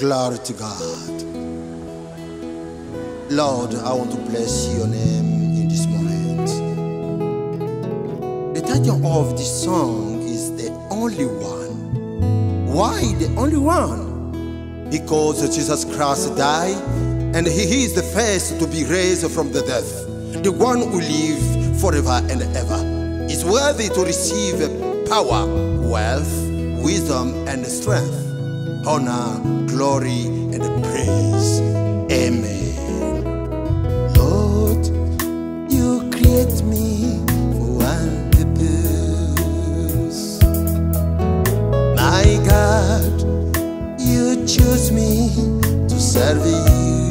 Glory to God. Lord, I want to bless your name in this moment. The title of this song is The Only One. Why the only one? Because Jesus Christ died and He is the first to be raised from the dead. The one who lives forever and ever is worthy to receive power, wealth, wisdom and strength, honor, glory and praise. Amen. Lord, you create me for one purpose. My God, you choose me to serve you.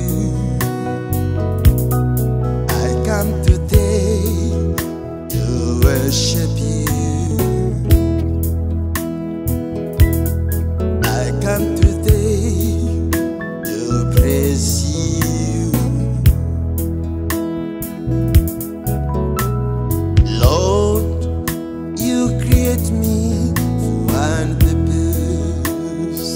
I come today to worship you. I come today to praise you. Lord, you create me for one purpose.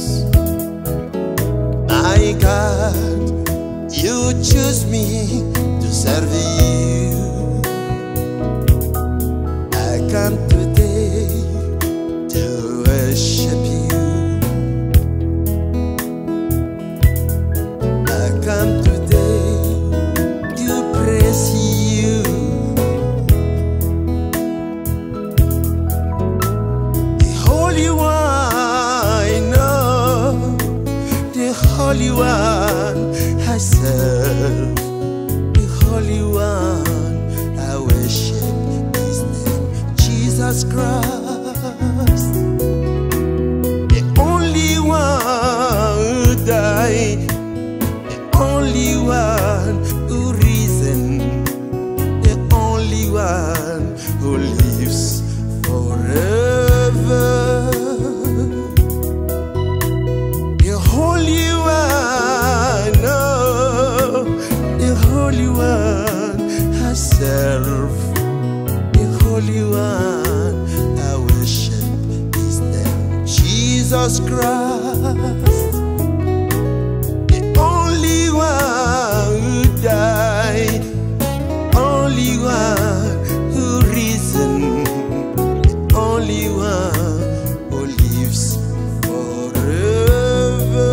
My God, you choose me to serve you. I come today to worship you. I come today to praise you. The Holy One, no, the Holy One I serve. The Holy One I worship His name, Jesus Christ. The only one who died, the only one who risen, the only one who lives forever. The Holy One, oh, the Holy One I serve. The Holy One I worship His name, Jesus Christ. The only one who died, only one who risen, the only one who lives forever.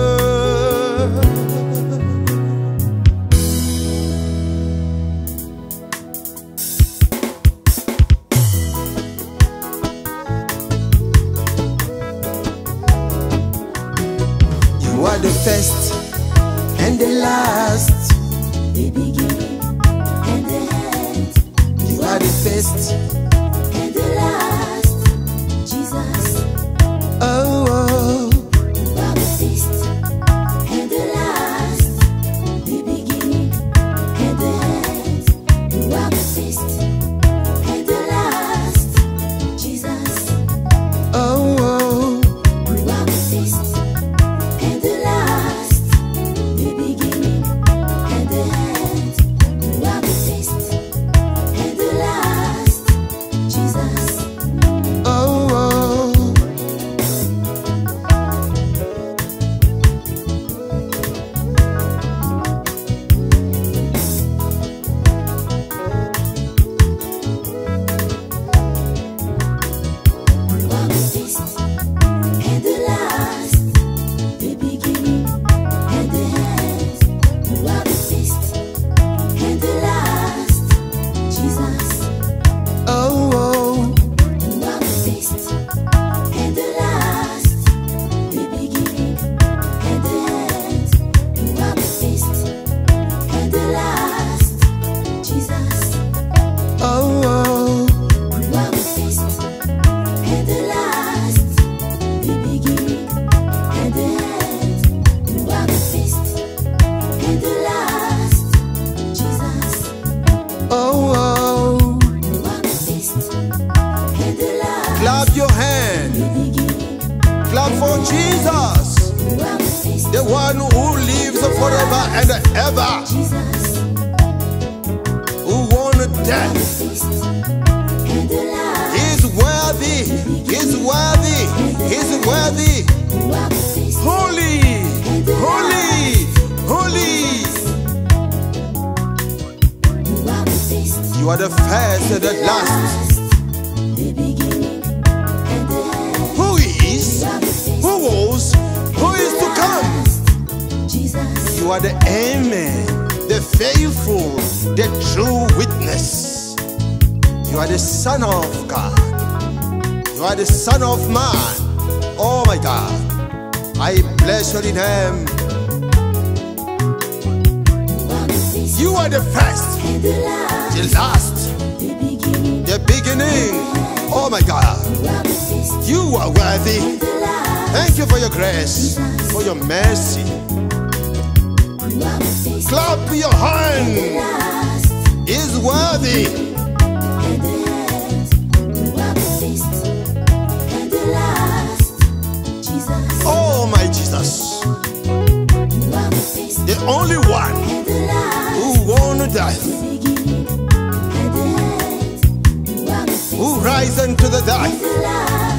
You are the first and the last, the beginning and the end. you are the first. And the last, Jesus. Oh, You are the first and the last, the beginning and the end. You are the first and the last, Jesus. oh, You are the first and the last, the beginning and the end. You are the first and the last, Jesus. oh, You are the first and the last, the beginning and the end. You are the first and the last, Jesus. oh, You are the first and the last, the beginning and the end. You are the first and the last, Jesus. oh, You are the first and the last, the beginning and the end. You are the first and the last, Jesus. oh. You are the first and the last, Clap your hand, the beginning. clap for Jesus, You are the first, the one who lives forever and ever, Jesus. who won You are the death. first and the last, He's worthy, He's worthy, He's worthy. you are the first Holy, and the holy. are the first and the last. the beginning and the end. Who is, You are the first who was, who is to come. Jesus, You are the Amen, the faithful, the true witness. You are the Son of God. You are the Son of Man. Oh my God, I bless your name. you are the first You are the first, and the last, the last, the beginning, the beginning. Oh my God, you are the first you are worthy. and the last, Thank you for your grace, for your mercy. you are the first Clap your and hand. the last, Is worthy. and the end. You are the first and the last, Jesus, Oh my Jesus, you are the first the only one and the last, who won't die, the beginning and the end. You are the first who rise into the dark. and the last.